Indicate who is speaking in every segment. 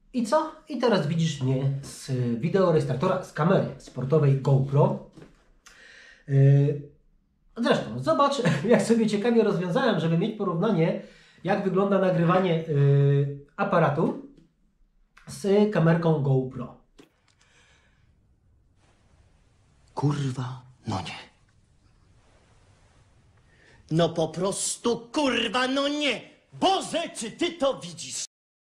Speaker 1: I co? I teraz widzisz mnie z wideorejestratora, z kamery sportowej GoPro. Zresztą, zobacz, jak sobie ciekawie rozwiązałem, żeby mieć porównanie, jak wygląda nagrywanie aparatu z kamerką GoPro.
Speaker 2: Kurwa, no nie. No po prostu kurwa, no nie! Boże, czy ty to widzisz?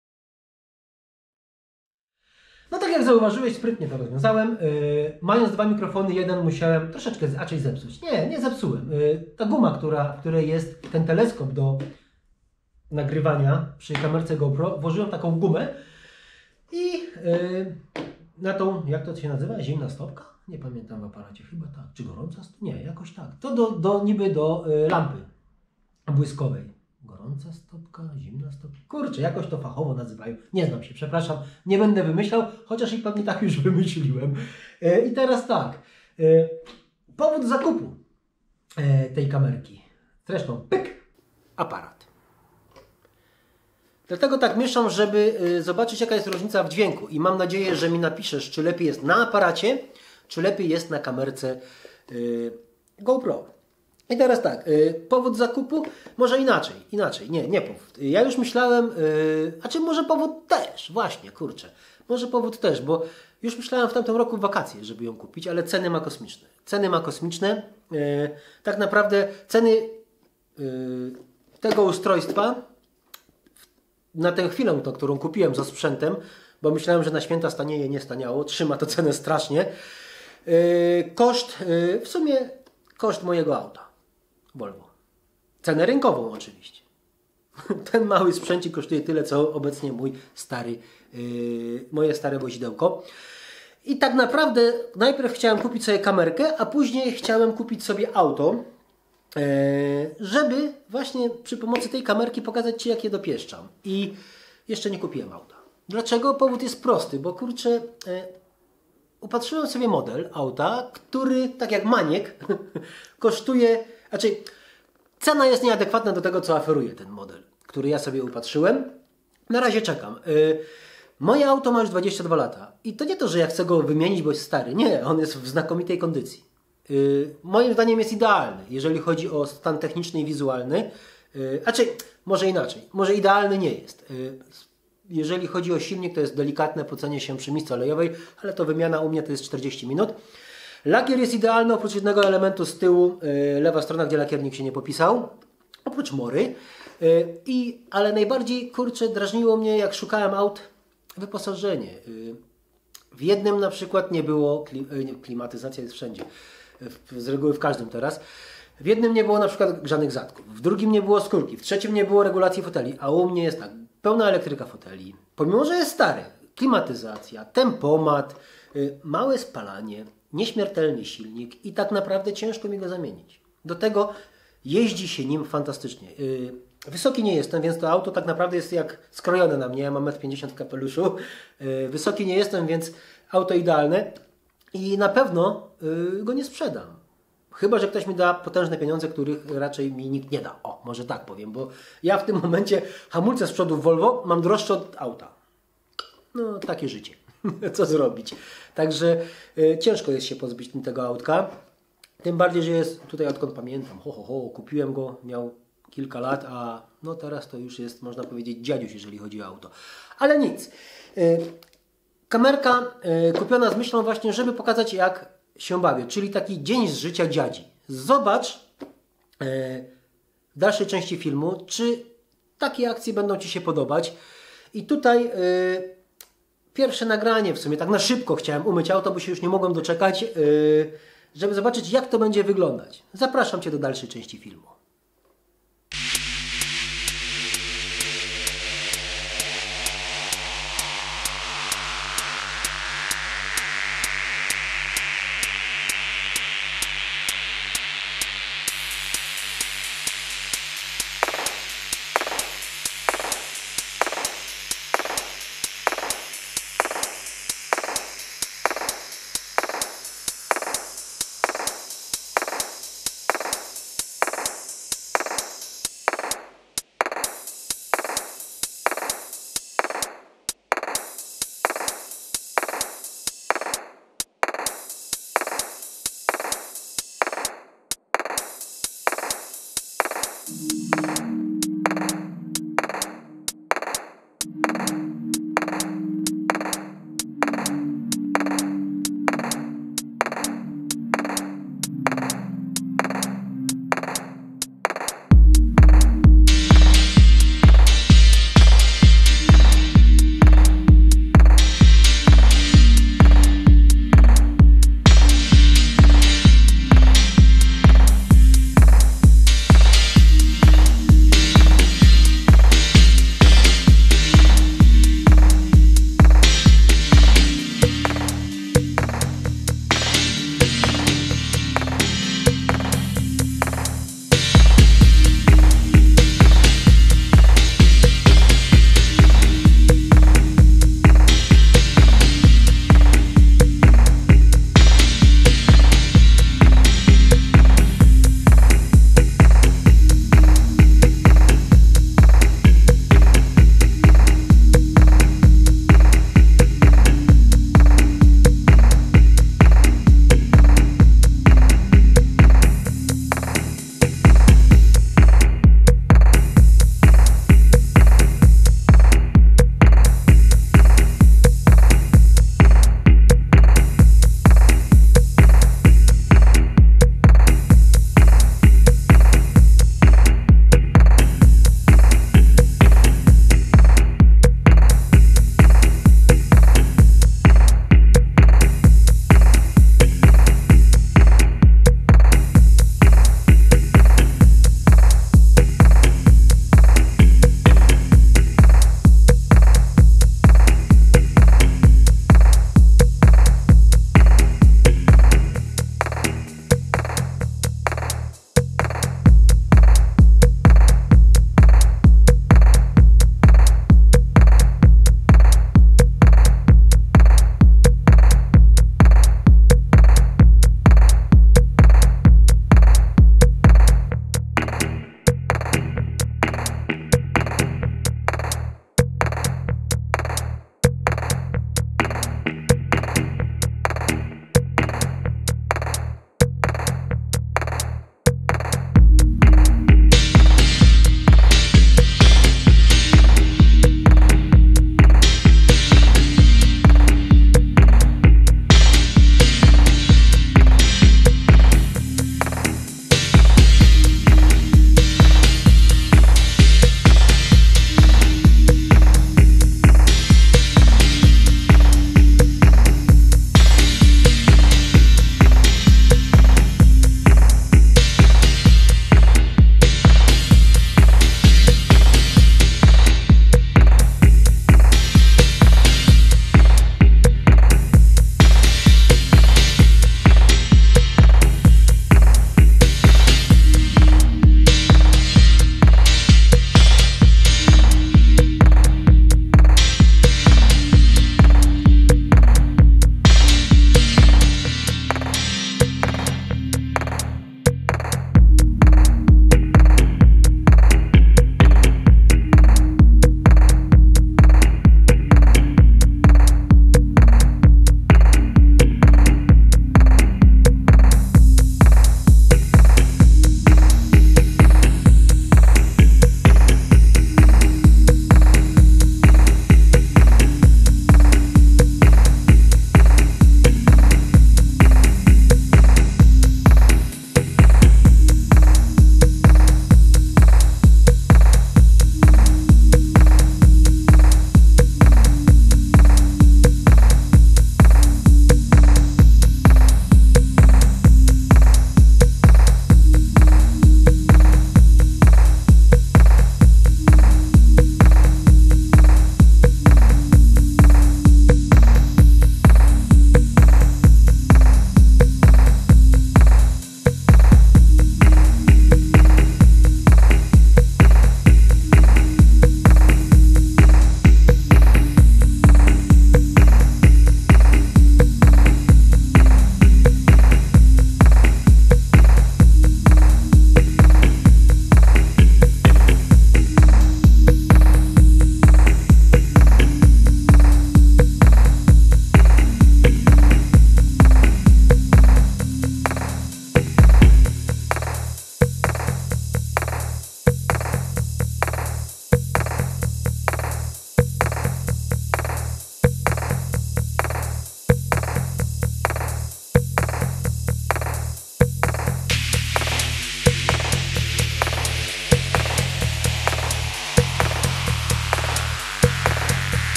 Speaker 1: No tak jak zauważyłeś, sprytnie to rozwiązałem. Mając dwa mikrofony, jeden musiałem troszeczkę raczej zepsuć. Nie zepsułem. Ta guma, w której jest ten teleskop do nagrywania przy kamerce GoPro, włożyłem taką gumę i na tą, jak to się nazywa? Zimna stopka? Nie pamiętam w aparacie, chyba tak. Czy gorąca stopka? Nie, jakoś tak. To niby do lampy błyskowej. Gorąca stopka, zimna stopka. Kurczę, jakoś to fachowo nazywają. Nie znam się, przepraszam. Nie będę wymyślał, chociaż i pewnie tak już wymyśliłem. I teraz tak. Powód zakupu tej kamerki. Zresztą, pyk, aparat. Dlatego tak mieszam, żeby zobaczyć, jaka jest różnica w dźwięku. I mam nadzieję, że mi napiszesz, czy lepiej jest na aparacie, czy lepiej jest na kamerce GoPro. I teraz tak, powód zakupu, może inaczej, nie powód. Ja już myślałem, a czy może powód też, właśnie, kurczę, może powód też, bo już myślałem w tamtym roku w wakacje, żeby ją kupić, ale ceny ma kosmiczne. Ceny ma kosmiczne, tak naprawdę ceny tego ustrojstwa na tę chwilę, to, którą kupiłem za sprzętem, bo myślałem, że na święta stanieje, nie staniało, trzyma to cenę strasznie. W sumie koszt mojego auta. Volvo. Cenę rynkową oczywiście. Ten mały sprzęcik kosztuje tyle, co obecnie moje stare wozidełko. I tak naprawdę najpierw chciałem kupić sobie kamerkę, a później chciałem kupić sobie auto, żeby właśnie przy pomocy tej kamerki pokazać Ci, jak je dopieszczam. I jeszcze nie kupiłem auta. Dlaczego? Powód jest prosty, bo kurczę, upatrzyłem sobie model auta, który, tak jak Maniek, kosztuje, cena jest nieadekwatna do tego, co oferuje ten model, który ja sobie upatrzyłem. Na razie czekam. Moje auto ma już 22 lata i to nie to, że ja chcę go wymienić, bo jest stary. Nie, on jest w znakomitej kondycji. Moim zdaniem jest idealny, jeżeli chodzi o stan techniczny i wizualny. Może inaczej, może idealny nie jest. Jeżeli chodzi o silnik, to jest delikatne pocenie się przy misce olejowej, ale to wymiana u mnie to jest 40 minut. Lakier jest idealny, oprócz jednego elementu z tyłu, lewa strona, gdzie lakiernik się nie popisał, oprócz mory. Ale najbardziej, kurczę, drażniło mnie, jak szukałem aut, wyposażenie. W jednym na przykład nie było, klimatyzacja jest wszędzie, z reguły w każdym teraz. W jednym nie było na przykład grzanych zadków, w drugim nie było skórki, w trzecim nie było regulacji foteli, a u mnie jest tak, pełna elektryka foteli. Pomimo, że jest stary, klimatyzacja, tempomat, małe spalanie, nieśmiertelny silnik i tak naprawdę ciężko mi go zamienić. Do tego jeździ się nim fantastycznie. Wysoki nie jestem, więc to auto tak naprawdę jest jak skrojone na mnie. Ja mam 1,50 m w kapeluszu. Wysoki nie jestem, więc auto idealne i na pewno go nie sprzedam. Chyba że ktoś mi da potężne pieniądze, których raczej mi nikt nie da. O, może tak powiem, bo ja w tym momencie hamulce z przodu w Volvo mam droższe od auta. No, takie życie. Co zrobić? Także ciężko jest się pozbyć tego autka. Tym bardziej, że jest tutaj, odkąd pamiętam, kupiłem go, miał kilka lat, a no teraz to już jest, można powiedzieć, dziadziuś, jeżeli chodzi o auto. Ale nic. Kamerka kupiona z myślą właśnie, żeby pokazać, jak się bawię, czyli taki dzień z życia dziadzi. Zobacz w dalszej części filmu, czy takie akcje będą Ci się podobać. I tutaj pierwsze nagranie, w sumie tak na szybko chciałem umyć auto, bo się już nie mogłem doczekać, żeby zobaczyć, jak to będzie wyglądać. Zapraszam Cię do dalszej części filmu.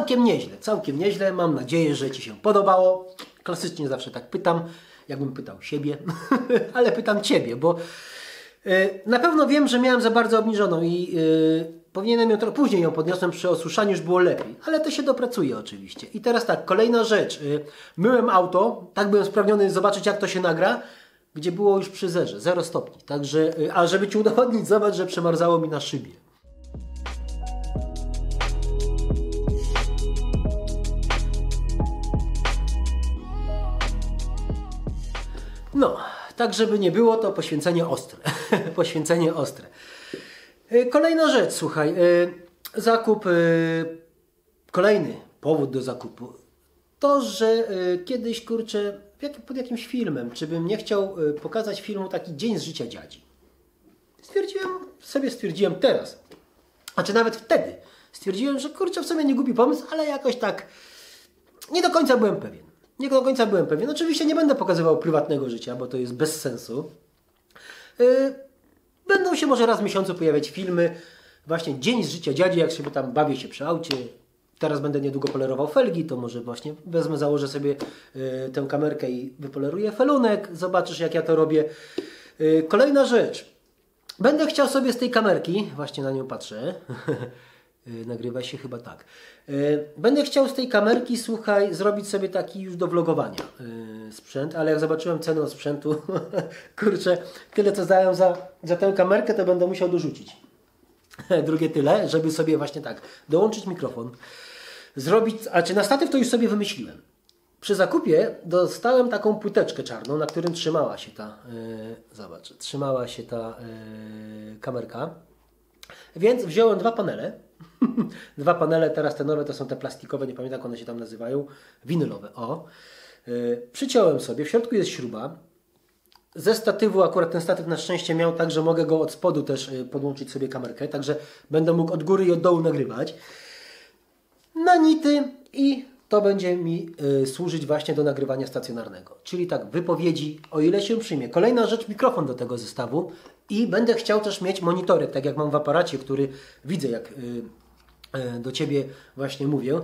Speaker 1: całkiem nieźle, całkiem nieźle. Mam nadzieję, że Ci się podobało. Klasycznie zawsze tak pytam, jakbym pytał siebie, ale pytam Ciebie, bo na pewno wiem, że miałem za bardzo obniżoną i powinienem ją trochę później ją podniosłem przy osuszaniu, już było lepiej, ale to się dopracuje oczywiście. I teraz tak, kolejna rzecz. Myłem auto, tak byłem spragniony zobaczyć, jak to się nagra, gdzie było już przy zerze, 0 stopni. Także, a żeby Ci udowodnić, zobacz, że przemarzało mi na szybie. No, tak żeby nie było, to poświęcenie ostre. Poświęcenie ostre. Kolejna rzecz, słuchaj. Zakup, kolejny powód do zakupu. To, że kiedyś, kurczę, pod jakimś filmem, czy bym nie chciał pokazać filmu taki dzień z życia dziadzi. Stwierdziłem teraz, a czy nawet wtedy, stwierdziłem, że kurczę, w sumie nie głupi pomysł, ale jakoś tak nie do końca byłem pewien. Nie do końca byłem pewien. Oczywiście nie będę pokazywał prywatnego życia, bo to jest bez sensu. Będą się może raz w miesiącu pojawiać filmy, właśnie dzień z życia dziadzi, jak sobie tam bawię się przy aucie. Teraz będę niedługo polerował felgi, to może właśnie założę sobie tę kamerkę i wypoleruję felunek. Zobaczysz, jak ja to robię. Kolejna rzecz. Będę chciał sobie z tej kamerki, właśnie na nią patrzę, nagrywa się chyba tak. Będę chciał z tej kamerki, słuchaj, zrobić sobie taki już do vlogowania sprzęt, ale jak zobaczyłem cenę sprzętu, kurczę, tyle co dałem za tę kamerkę, to będę musiał dorzucić. Drugie tyle, żeby sobie właśnie tak dołączyć mikrofon, zrobić, a czy na statyw to już sobie wymyśliłem. Przy zakupie dostałem taką płyteczkę czarną, na którym trzymała się ta, trzymała się ta kamerka. Więc wziąłem 2 panele. 2 panele, teraz te nowe to są te plastikowe, nie pamiętam jak one się tam nazywają. Winylowe, o. Przyciąłem sobie, w środku jest śruba. Ze statywu, akurat ten statyw na szczęście miał tak, że mogę go od spodu też podłączyć sobie kamerkę, także będę mógł od góry i od dołu nagrywać. Na nity i to będzie mi służyć właśnie do nagrywania stacjonarnego. Czyli tak, wypowiedzi, o ile się przyjmie. Kolejna rzecz, mikrofon do tego zestawu i będę chciał też mieć monitorek, tak jak mam w aparacie, który widzę, jak do Ciebie właśnie mówię.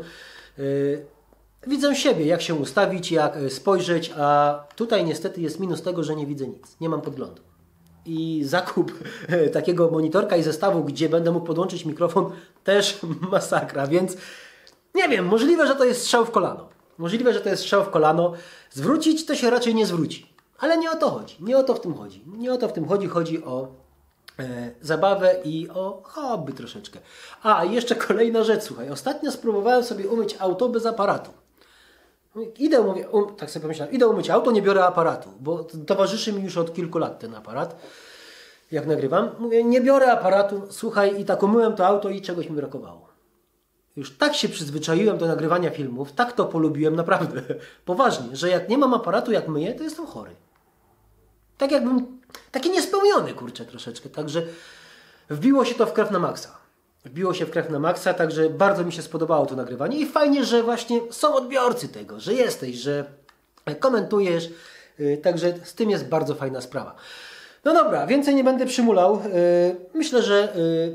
Speaker 1: Widzę siebie, jak się ustawić, jak spojrzeć, a tutaj niestety jest minus tego, że nie widzę nic. Nie mam podglądu. I zakup takiego monitorka i zestawu, gdzie będę mógł podłączyć mikrofon, też masakra, więc nie wiem, możliwe, że to jest strzał w kolano. Możliwe, że to jest strzał w kolano. Zwrócić to się raczej nie zwróci. Ale nie o to chodzi. Nie o to w tym chodzi. Nie o to w tym chodzi. Chodzi o zabawę i o hobby troszeczkę. A, jeszcze kolejna rzecz, słuchaj. Ostatnio spróbowałem sobie umyć auto bez aparatu. Idę, mówię, tak sobie pomyślałem, idę umyć auto, nie biorę aparatu, bo towarzyszy mi już od kilku lat ten aparat. Jak nagrywam, mówię, nie biorę aparatu, słuchaj, i tak umyłem to auto i czegoś mi brakowało. Już tak się przyzwyczaiłem do nagrywania filmów, tak to polubiłem, naprawdę, poważnie, że jak nie mam aparatu, jak myję, to jestem chory. Tak jakbym, taki niespełniony, kurczę, troszeczkę. Także wbiło się to w krew na maksa. Wbiło się w krew na maksa, także bardzo mi się spodobało to nagrywanie i fajnie, że właśnie są odbiorcy tego, że jesteś, że komentujesz, także z tym jest bardzo fajna sprawa. No dobra, więcej nie będę przymulał. Myślę, że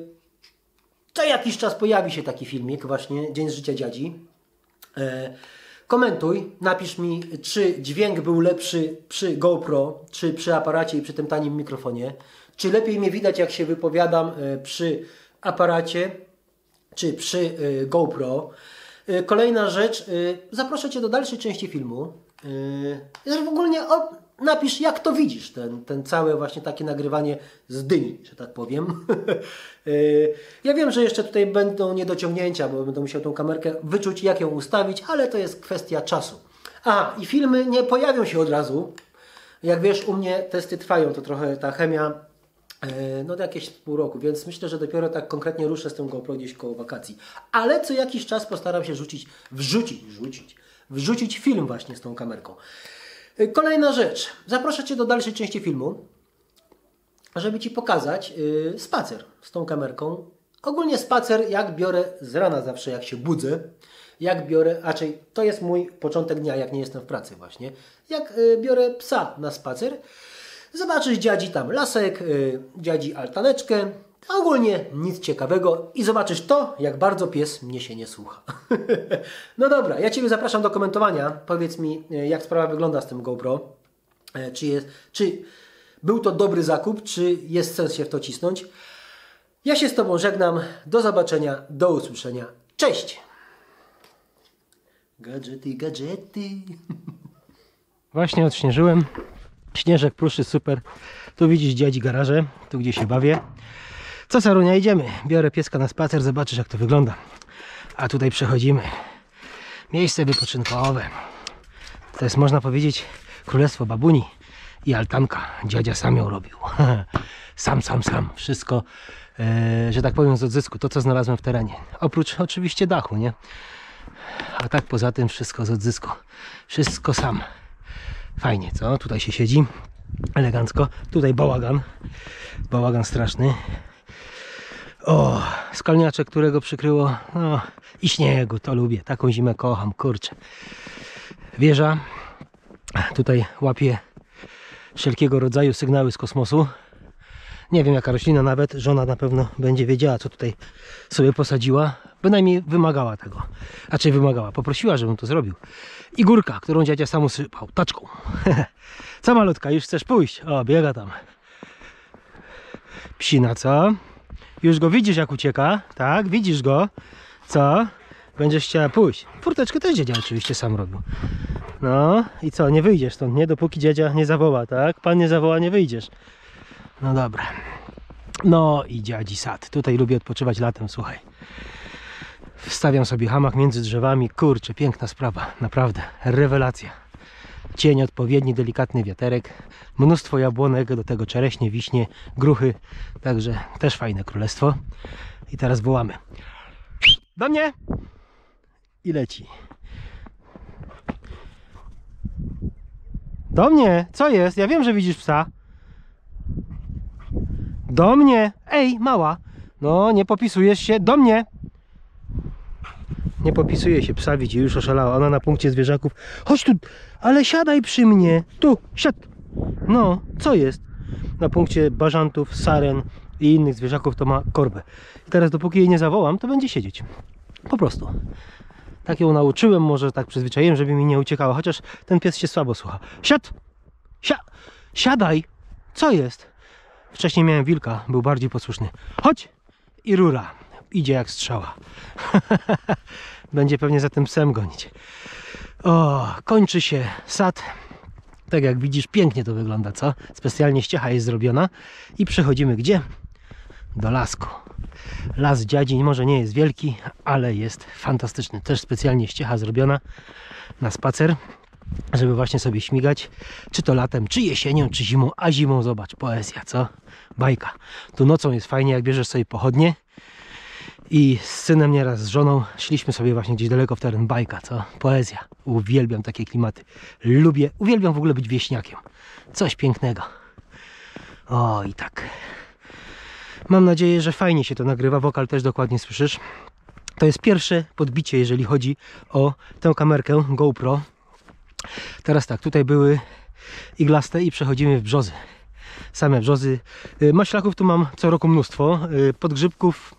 Speaker 1: co jakiś czas pojawi się taki filmik, właśnie Dzień z życia dziadzi. Komentuj, napisz mi, czy dźwięk był lepszy przy GoPro, czy przy aparacie i przy tym tanim mikrofonie. Czy lepiej mnie widać, jak się wypowiadam przy aparacie, czy przy GoPro. Kolejna rzecz, zaproszę Cię do dalszej części filmu. W ogóle napisz, jak to widzisz, ten całe właśnie takie nagrywanie z dyni, że tak powiem. Ja wiem, że jeszcze tutaj będą niedociągnięcia, bo będę musiał tą kamerkę wyczuć, jak ją ustawić, ale to jest kwestia czasu. A, i filmy nie pojawią się od razu. Jak wiesz, u mnie testy trwają, to trochę ta chemia, no jakieś pół roku, więc myślę, że dopiero tak konkretnie ruszę z tym GoPro gdzieś koło wakacji. Ale co jakiś czas postaram się wrzucić film właśnie z tą kamerką. Kolejna rzecz. Zaproszę Cię do dalszej części filmu, żeby Ci pokazać spacer z tą kamerką. Ogólnie spacer, jak biorę z rana zawsze, jak się budzę, jak biorę, raczej to jest mój początek dnia, jak nie jestem w pracy właśnie, jak biorę psa na spacer, zobaczysz dziadzi tam lasek, dziadzi altaneczkę, Ogólnie nic ciekawego i zobaczysz to, jak bardzo pies mnie się nie słucha. No dobra, ja Ciebie zapraszam do komentowania. Powiedz mi, jak sprawa wygląda z tym GoPro. Czy był to dobry zakup, czy jest sens się w to cisnąć? Ja się z Tobą żegnam. Do zobaczenia, do usłyszenia. Cześć! Gadżety, gadżety. Właśnie odśnieżyłem. Śnieżek pruszy super. Tu widzisz dziadzi garaże, tu gdzie się bawię. Co, Sarunia, idziemy. Biorę pieska na spacer, zobaczysz jak to wygląda. A tutaj przechodzimy. Miejsce wypoczynkowe. To jest, można powiedzieć, królestwo babuni i altanka. Dziadzia sam ją robił. Sam. Wszystko, że tak powiem, z odzysku. To, co znalazłem w terenie. Oprócz oczywiście dachu, nie? A tak poza tym wszystko z odzysku. Wszystko sam. Fajnie, co? Tutaj się siedzi. Elegancko. Tutaj bałagan. Bałagan straszny. O, skalniaczek, którego przykryło. No, i śniegu, to lubię. Taką zimę kocham, kurczę. Wieża. Tutaj łapie wszelkiego rodzaju sygnały z kosmosu. Nie wiem jaka roślina nawet. Żona na pewno będzie wiedziała, co tutaj sobie posadziła. Bynajmniej wymagała tego. Raczej wymagała. Poprosiła, żebym to zrobił. I górka, którą dziadzia sam usypał. Taczką. Co malutka, już chcesz pójść? O, biega tam. Psina, co? Już go widzisz jak ucieka? Tak, widzisz go? Co? Będziesz chciała pójść. Furteczkę też dziadzia oczywiście sam robił. No i co, nie wyjdziesz stąd, nie? Dopóki dziadzia nie zawoła, tak? Pan nie zawoła, nie wyjdziesz. No dobra. No i dziadzi sad. Tutaj lubię odpoczywać latem, słuchaj. Wstawiam sobie hamak między drzewami. Kurczę, piękna sprawa. Naprawdę, rewelacja. Cień odpowiedni, delikatny wiaterek. Mnóstwo jabłonek, do tego czereśnie, wiśnie, gruchy. Także też fajne królestwo. I teraz wołamy. Do mnie! I leci. Do mnie! Co jest? Ja wiem, że widzisz psa. Do mnie! Ej, mała! No, nie popisujesz się. Do mnie! Nie popisuje się, psa widzi, już oszalała. Ona na punkcie zwierzaków. Chodź tu, ale siadaj przy mnie. Tu, siad. No, co jest? Na punkcie bażantów, saren i innych zwierzaków to ma korbę. I teraz dopóki jej nie zawołam, to będzie siedzieć. Po prostu. Tak ją nauczyłem, może tak przyzwyczaiłem, żeby mi nie uciekała. Chociaż ten pies się słabo słucha. Siad! Siadaj! Co jest? Wcześniej miałem wilka, był bardziej posłuszny. Chodź! I rura. Idzie jak strzała. Będzie pewnie za tym psem gonić. O, kończy się sad. Tak jak widzisz, pięknie to wygląda, co? Specjalnie ściecha jest zrobiona. I przechodzimy gdzie? Do lasku. Las dziadzi może nie jest wielki, ale jest fantastyczny. Też specjalnie ściecha zrobiona na spacer, żeby właśnie sobie śmigać. Czy to latem, czy jesienią, czy zimą. A zimą zobacz, poezja, co? Bajka. Tu nocą jest fajnie, jak bierzesz sobie pochodnie. I z synem nieraz, z żoną szliśmy sobie właśnie gdzieś daleko w teren. Bajka, co? Poezja. Uwielbiam takie klimaty. Uwielbiam w ogóle być wieśniakiem. Coś pięknego. O, i tak. Mam nadzieję, że fajnie się to nagrywa. Wokal też dokładnie słyszysz. To jest pierwsze podbicie, jeżeli chodzi o tę kamerkę GoPro. Teraz tak, tutaj były iglaste i przechodzimy w brzozy. Same brzozy. Maślaków tu mam co roku mnóstwo. Podgrzybków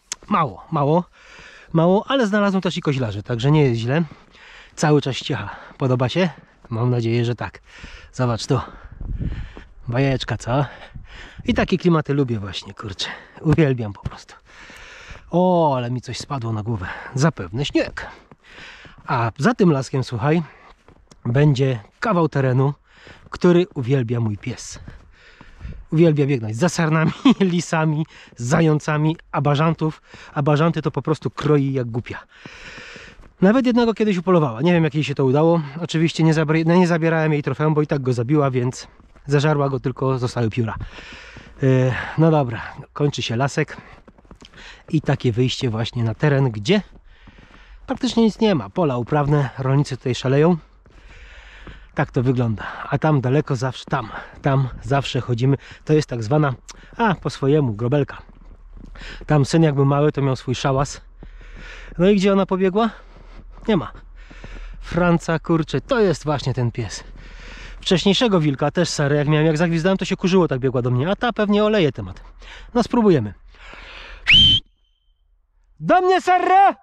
Speaker 1: mało, ale znalazłem też i koźlarze, także nie jest źle. Cały czas ściecha. Podoba się? Mam nadzieję, że tak. Zobacz tu. Bajeczka, co? I takie klimaty lubię właśnie, kurczę. Uwielbiam po prostu. O, ale mi coś spadło na głowę. Zapewne śnieg. A za tym laskiem, słuchaj, będzie kawał terenu, który uwielbia mój pies. Uwielbia biegnąć za sarnami, lisami, zającami, a bażantów. A bażanty to po prostu kroi jak głupia. Nawet jednego kiedyś upolowała. Nie wiem, jak jej się to udało. Oczywiście nie zabierałem jej trofeum, bo i tak go zabiła, więc zażarła go, tylko zostały pióra. No dobra, kończy się lasek. I takie wyjście właśnie na teren, gdzie praktycznie nic nie ma. Pola uprawne, rolnicy tutaj szaleją. Tak to wygląda. A tam daleko zawsze, tam zawsze chodzimy. To jest tak zwana, po swojemu, grobelka. Tam syn jak był mały, to miał swój szałas. No i gdzie ona pobiegła? Nie ma. Franca, kurczę, to jest właśnie ten pies. Wcześniejszego wilka, też Sarę, jak zagwizdałem, to się kurzyło, tak biegła do mnie. A ta pewnie oleje temat. No spróbujemy. Do mnie, Sarra!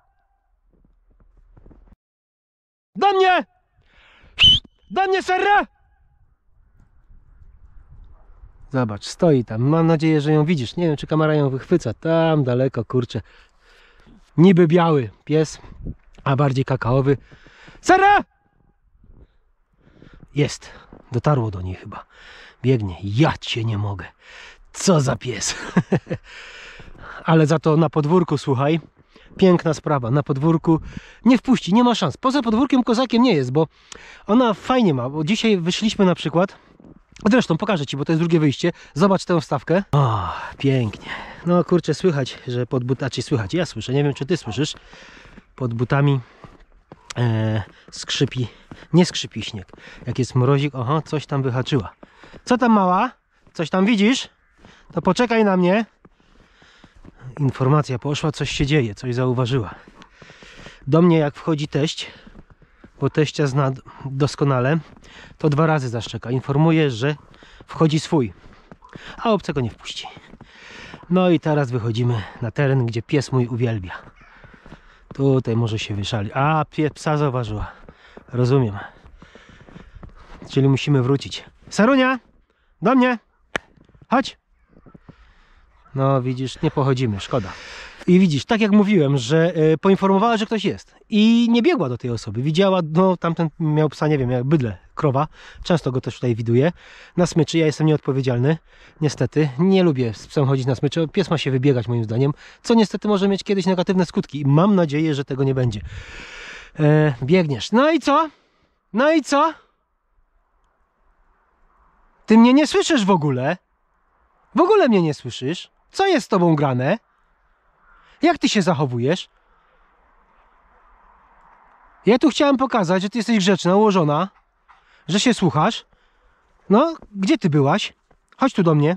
Speaker 1: Do mnie! Do mnie, Sarra! Zobacz, stoi tam. Mam nadzieję, że ją widzisz. Nie wiem, czy kamera ją wychwyca. Tam daleko, kurczę. Niby biały pies, a bardziej kakaowy. Sarra! Jest. Dotarło do niej chyba. Biegnie. Ja cię nie mogę. Co za pies. Ale za to na podwórku, słuchaj. Piękna sprawa. Na podwórku nie wpuści, nie ma szans. Poza podwórkiem kozakiem nie jest, bo ona fajnie ma. Bo dzisiaj wyszliśmy na przykład. Zresztą pokażę ci, bo to jest drugie wyjście. Zobacz tę wstawkę. O, pięknie. No kurczę, słychać, że pod butami słychać. Ja słyszę, nie wiem, czy ty słyszysz. Pod butami skrzypi. Nie skrzypi śnieg. Jak jest mrozik, oho, coś tam wyhaczyła. Co tam, mała? Coś tam widzisz? To poczekaj na mnie. Informacja poszła, coś się dzieje, coś zauważyła. Do mnie jak wchodzi teść, bo teścia zna doskonale, to 2 razy zaszczeka. Informuje, że wchodzi swój, a obcego nie wpuści. No i teraz wychodzimy na teren, gdzie pies mój uwielbia. Tutaj może się wyszali. A, psa zauważyła. Rozumiem. Czyli musimy wrócić. Sarunia! Do mnie! Chodź! No widzisz, nie pochodzimy, szkoda. I widzisz, tak jak mówiłem, że poinformowała, że ktoś jest. I nie biegła do tej osoby. Widziała, no tamten miał psa, nie wiem, jak bydlę, krowa. Często go też tutaj widuję. Na smyczy, ja jestem nieodpowiedzialny. Niestety, nie lubię z psem chodzić na smyczy. Pies ma się wybiegać moim zdaniem. Co niestety może mieć kiedyś negatywne skutki. I mam nadzieję, że tego nie będzie. Biegniesz. No i co? No i co? Ty mnie nie słyszysz w ogóle? W ogóle mnie nie słyszysz? Co jest z tobą grane? Jak ty się zachowujesz? Ja tu chciałem pokazać, że ty jesteś grzeczna, ułożona, że się słuchasz. No, gdzie ty byłaś? Chodź tu do mnie.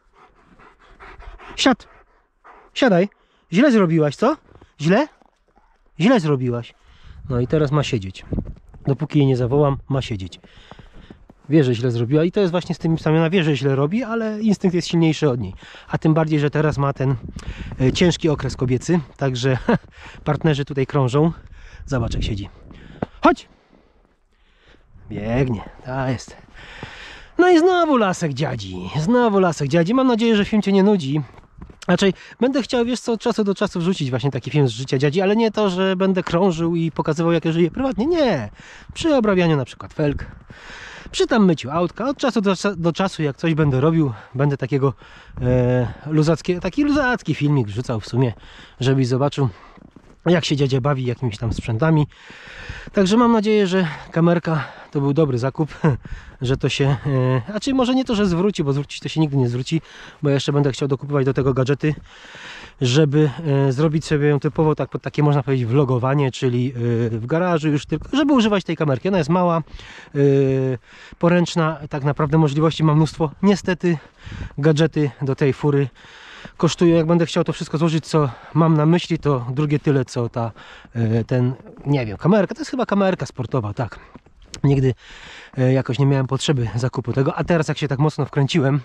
Speaker 1: Siadaj. Źle zrobiłaś, co? Źle? Źle zrobiłaś. No i teraz ma siedzieć. Dopóki jej nie zawołam, ma siedzieć. Wie, że źle zrobiła i to jest właśnie z tymi psami. Ona wie, że źle robi, ale instynkt jest silniejszy od niej. A tym bardziej, że teraz ma ten ciężki okres kobiecy. Także partnerzy tutaj krążą. Zobacz, jak siedzi. Chodź! Biegnie. Ta jest. No i znowu lasek dziadzi. Znowu lasek dziadzi. Mam nadzieję, że film cię nie nudzi. Raczej będę chciał, wiesz co, od czasu do czasu wrzucić właśnie taki film z życia dziadzi, ale nie to, że będę krążył i pokazywał, jak ja żyję prywatnie. Nie. Przy obrabianiu na przykład felg. Przy tam myciu autka, od czasu do czasu, jak coś będę robił, będę takiego taki luzacki filmik wrzucał w sumie, żebyś zobaczył, jak się dziadzia bawi jakimiś tam sprzętami. Także mam nadzieję, że kamerka to był dobry zakup, że to się, a czy może nie to, że zwróci, bo zwrócić to się nigdy nie zwróci, bo ja jeszcze będę chciał dokupować do tego gadżety, żeby zrobić sobie ją typowo tak, pod takie, można powiedzieć, vlogowanie, czyli w garażu już tylko, żeby używać tej kamerki. Ona jest mała, poręczna, tak naprawdę możliwości ma mnóstwo. Niestety gadżety do tej fury kosztują, jak będę chciał to wszystko złożyć, co mam na myśli, to drugie tyle, co nie wiem, kamerka, to jest chyba kamerka sportowa, tak. Nigdy jakoś nie miałem potrzeby zakupu tego, a teraz jak się tak mocno wkręciłem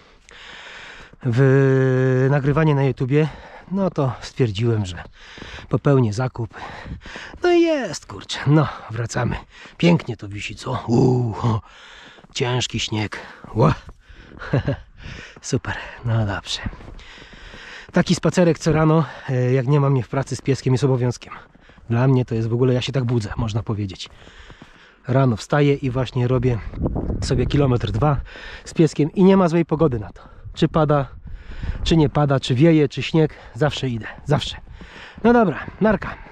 Speaker 1: w nagrywanie na YouTubie, no to stwierdziłem, że popełnię zakup. No i jest, kurczę, no wracamy. Pięknie to wisi, co? Ciężki śnieg. Super, no dobrze. Taki spacerek co rano, jak nie mam mnie w pracy z pieskiem, jest obowiązkiem. Dla mnie to jest w ogóle, ja się tak budzę, można powiedzieć. Rano wstaję i właśnie robię sobie 1-2 kilometry z pieskiem i nie ma złej pogody na to. Czy pada, czy nie pada, czy wieje, czy śnieg, zawsze idę, zawsze. No dobra, narka.